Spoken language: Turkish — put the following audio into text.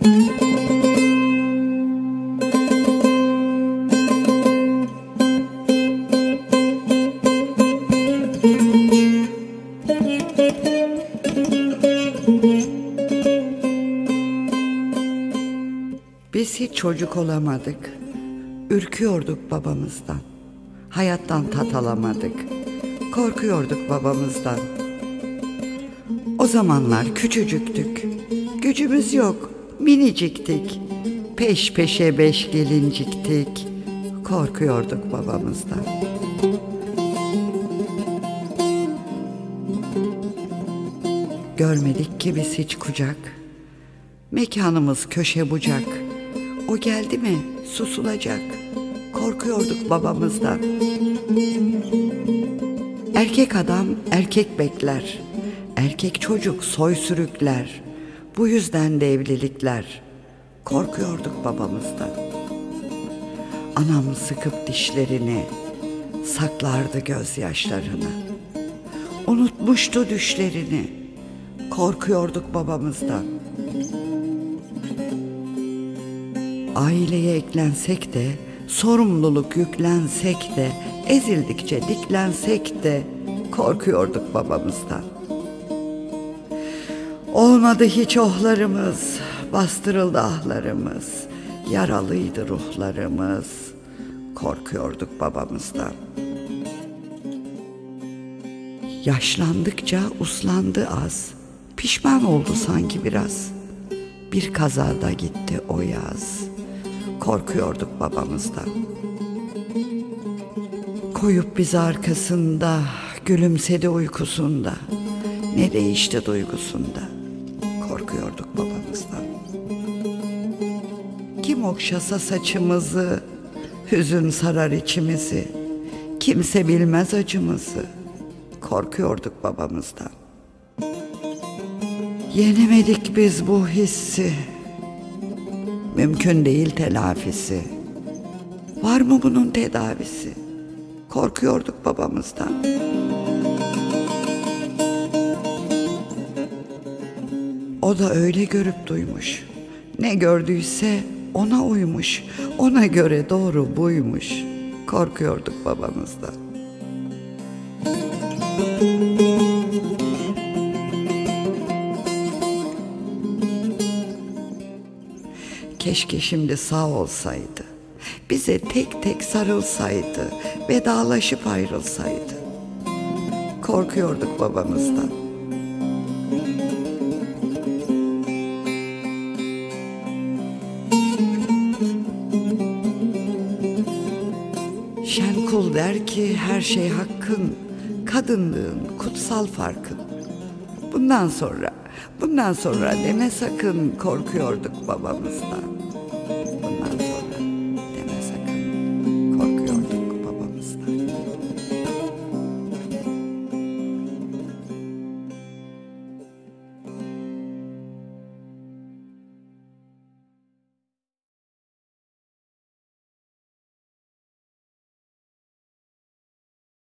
Biz hiç çocuk olamadık. Ürküyorduk babamızdan. Hayattan tat alamadık. Korkuyorduk babamızdan. O zamanlar küçücüktük. Gücümüz yok, miniciktik. Peş peşe 5 gelinciktik. Korkuyorduk babamızdan. Görmedik ki biz hiç kucak. Mekanımız köşe bucak. O geldi mi susulacak. Korkuyorduk babamızdan. Erkek adam erkek bekler. Erkek çocuk soy sürükler. Bu yüzden de evlilikler. Korkuyorduk babamızdan. Anam sıkıp dişlerini saklardı gözyaşlarını. Unutmuştu düşlerini. Korkuyorduk babamızdan. Aileye eklensek de, sorumluluk yüklensek de, ezildikçe diklensek de korkuyorduk babamızdan. Olmadı hiç ohlarımız, bastırıldı ahlarımız, yaralıydı ruhlarımız, korkuyorduk babamızdan. Yaşlandıkça uslandı az, pişman oldu sanki biraz. Bir kazada gitti o yaz, korkuyorduk babamızdan. Koyup bizi arkasında, gülümsedi uykusunda. Ne değişti duygusunda, korkuyorduk babamızdan. Kim okşasa saçımızı, hüzün sarar içimizi. Kimse bilmez acımızı, korkuyorduk babamızdan. Yenemedik biz bu hissi, mümkün değil telafisi. Var mı bunun tedavisi? Korkuyorduk babamızdan. O da öyle görüp duymuş. Ne gördüyse ona uymuş. Ona göre doğru buymuş. Korkuyorduk babamızdan. Keşke şimdi sağ olsaydı, bize tek tek sarılsaydı, vedalaşıp ayrılsaydı. Korkuyorduk babamızdan. Şenkul der ki her şey hakkın, kadınlığın kutsal farkın. Bundan sonra deme sakın, korkuyorduk babamızdan.